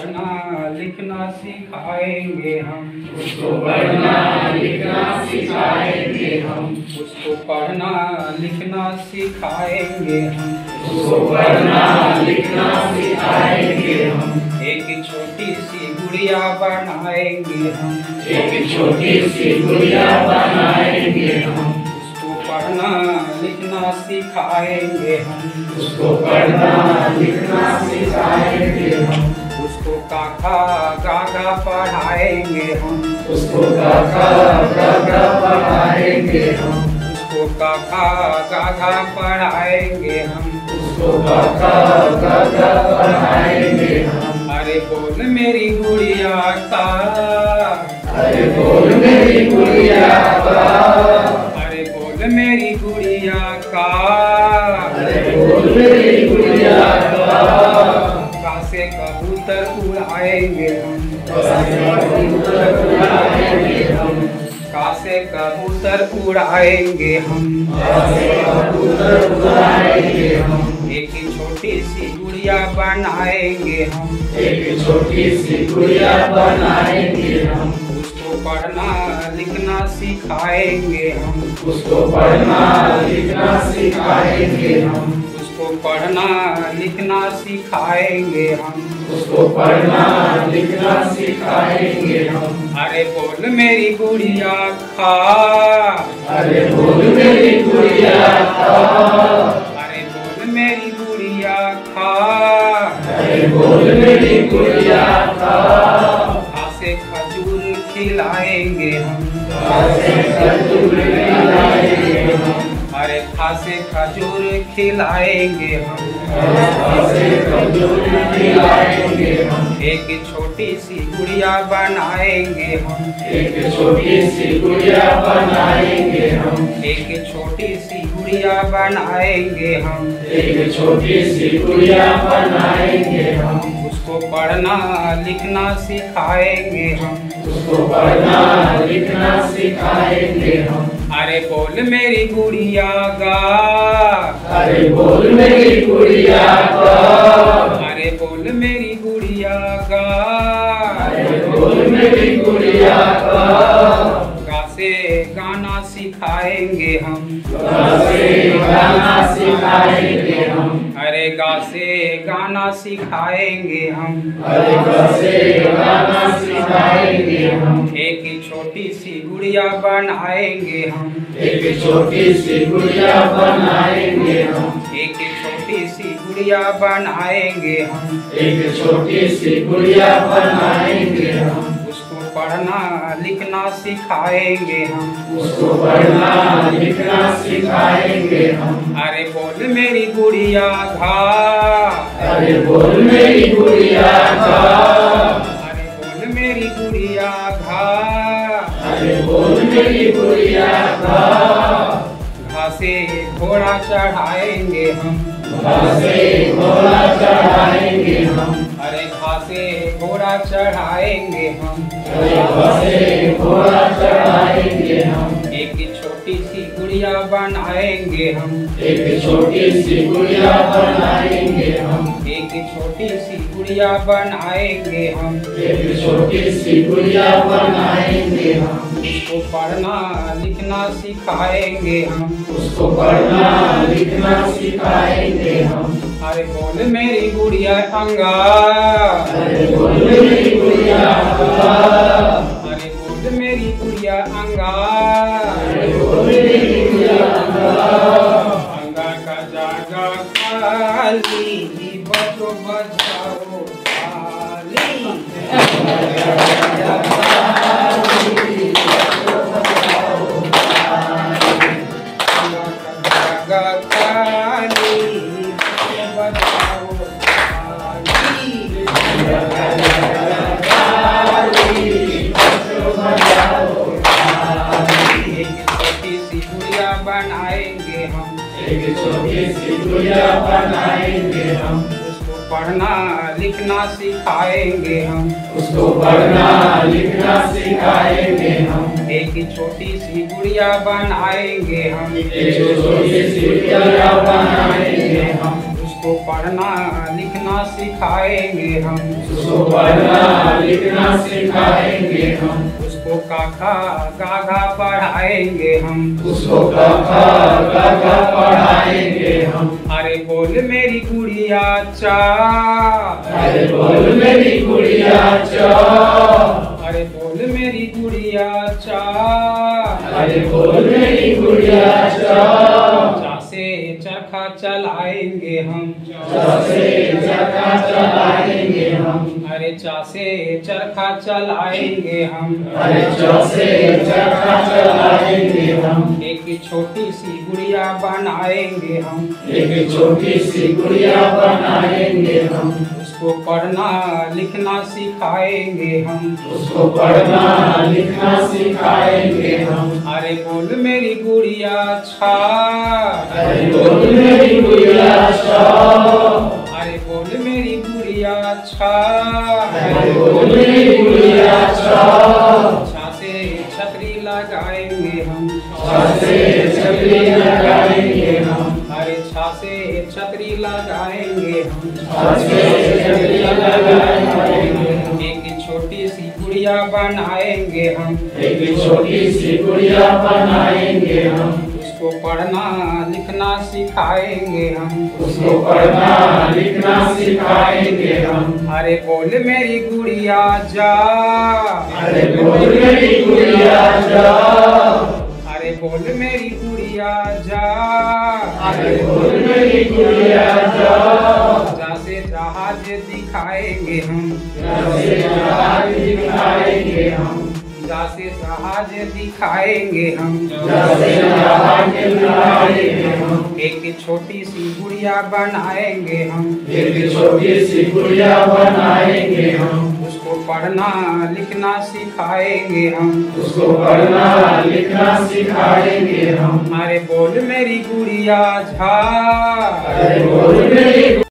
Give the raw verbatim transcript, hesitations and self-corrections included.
पढ़ना लिखना सिखाएंगे हम, उसको पढ़ना लिखना सिखाएंगे हम, उसको पढ़ना लिखना सिखाएंगे हम, उसको पढ़ना लिखना सिखाएंगे हम। एक छोटी सी गुड़िया बनाएंगे हम, एक छोटी सी गुड़िया बनाएंगे हम, उसको पढ़ना लिखना सिखाएंगे हम, उसको पढ़ना लिखना सिखाएंगे हम, उसको काका गागा पढ़ाएंगे हम, उसको काका गागा पढ़ाएंगे हम, उसको काका गागा पढ़ाएंगे हम, उसको काका गागा पढ़ाएंगे हम। अरे बोल मेरी गुड़िया का, अरे बोल मेरी गुड़िया का, अरे बोल मेरी गुड़िया का, अरे बोल मेरी गुड़िया का। कासे कबूतर उड़ाएंगे हम, कासे कबूतर उड़ाएंगे हम, कासे कबूतर उड़ाएंगे हम, कासे कबूतर उड़ाएंगे हम। एक छोटी सी गुड़िया बनाएंगे हम, एक छोटी सी गुड़िया बनाएंगे हम, उसको पढ़ना लिखना सिखाएंगे हम, उसको पढ़ना लिखना सिखाएंगे हम, उसको पढ़ना लिखना सिखाएंगे हम, उसको पढ़ना लिखना सिखाएंगे हम। अरे बोल मेरी गुड़िया खा, अरे बोल मेरी गुड़िया का, अरे बोल मेरी गुड़िया खा, अरे बोल मेरी गुड़िया का। खासे खजूर खिलाएंगे हम, खासे खजूर खिलाएंगे हम, अरे खासे खजूर खिलाएंगे हम, खासे खजूर खिलाएंगे हम। एक छोटी सी गुड़िया बनाएंगे हम, एक छोटी सी गुड़िया बनाएंगे हम, एक छोटी सी गुड़िया बनाएंगे हम, एक छोटी सी गुड़िया बनाएंगे हम, उसको पढ़ना लिखना सिखाएंगे हम, उसको पढ़ना लिखना सिखाएंगे हम। अरे बोल मेरी गुड़िया गा, अरे बोल मेरी गुड़िया का, अरे बोल मेरी गुड़िया गा, अरे बोल मेरी गुड़िया का। गा से गाना सिखाएंगे हम, गा से गाना सिखाएंगे हम, अरे गा से गाना सिखाएंगे हम, अरे गा से गाना सिखाएंगे हम। एक छोटी सी गुड़िया बनाएंगे हम, एक छोटी सी गुड़िया बनाएंगे हम, एक छोटी सी गुड़िया बनाएंगे हम, एक छोटी सी गुड़िया बनाएंगे हम, उसको पढ़ना लिखना सिखाएंगे हम, उसको पढ़ना लिखना सिखाएंगे हम। अरे बोल मेरी गुड़िया घा, अरे बोल मेरी गुड़िया का, अरे बोल मेरी गुड़िया घा, अरे बोल मेरी गुड़िया का। घा से घोड़ा चढ़ाएंगे हम, घा से घोड़ा चढ़ाएंगे हम, अरे घा से घोड़ा चढ़ाएंगे हम, अरे घा से घोड़ा चढ़ाएंगे हम। एक छोटी सी गुड़िया बनाएंगे हम, एक छोटी सी गुड़िया बनाएंगे हम, एक छोटी सी गुड़िया बनाएंगे हम, एक छोटी सी गुड़िया बनाएंगे हम, उसको पढ़ना लिखना सिखाएंगे हम, उसको पढ़ना लिखना सिखाएंगे हम। अरे बोल मेरी गुड़िया अंगा, अरे बोल मेरी गुड़िया का, अरे बोल मेरी गुड़िया अंगा, अरे बोल मेरी गुड़िया का। अंगा का जागा खाली बजो बजाओ खाली, जागा खाली बजो बजाओ खाली। एक छोटी सी गुड़िया बनाएंगे हम, एक छोटी सी गुड़िया बनाएंगे हम, उसको पढ़ना लिखना सिखाएंगे हम, उसको पढ़ना लिखना सिखाएंगे हम। एक छोटी सी गुड़िया बनाएंगे हम, एक छोटी सी गुड़िया बनाएंगे हम, उसको उसको पढ़ना लिखना सिखाएंगे हम, उसको पढ़ना लिखना सिखाएंगे हम, उसको काका गागा पढ़ाएंगे हम, उसको काका गागा पढ़ाएंगे हम। अरे बोल मेरी गुड़िया चा, अरे बोल मेरी गुड़िया चा, अरे बोल मेरी गुड़िया चा, अरे बोल मेरी गुड़िया चा। चा से चरखा चलाएंगे हम, चा से चरखा चलाएंगे हम, अरे चा से चरखा चलाएंगे हम, अरे चा से चरखा चलाएंगे हम। एक छोटी सी गुड़िया बनाएंगे हम, एक छोटी सी गुड़िया बनाएंगे हम, उसको पढ़ना लिखना सिखाएंगे हम, उसको पढ़ना लिखना सिखाएंगे हम। अरे बोल मेरी गुड़िया छा, अरे बोल मेरी गुड़िया छा, अरे बोल मेरी गुड़िया छा, अरे बोल मेरी गुड़िया छा। छा से छतरी लगाएंगे हम, छा से छतरी लगाएंगे हम, अरे छा से छतरी लगाएंगे हम, छा से छतरी लगाएंगे हम। एक छोटी सी गुड़िया बनाएंगे हम, एक छोटी सी गुड़िया बनाएंगे हम, उसको पढ़ना लिखना सिखाएंगे हम, उसको पढ़ना लिखना सिखाएंगे हम। अरे बोल मेरी गुड़िया जा, अरे बोल मेरी गुड़िया जा, अरे बोल मेरी गुड़िया जा, अरे बोल मेरी गुड़िया जा। जा से जहाज दिखाएंगे हम, जैसे जहाज दिखाएंगे हम, जा से जहाज दिखाएंगे हम, जैसे जहाज दिखाएंगे हम। एक छोटी सी गुड़िया बनाएंगे हम, एक छोटी सी गुड़िया बनाएंगे हम, उसको पढ़ना लिखना सिखाएंगे हम, उसको पढ़ना लिखना सिखाएंगे हम। अरे बोल मेरी गुड़िया झा, अरे बोल मेरी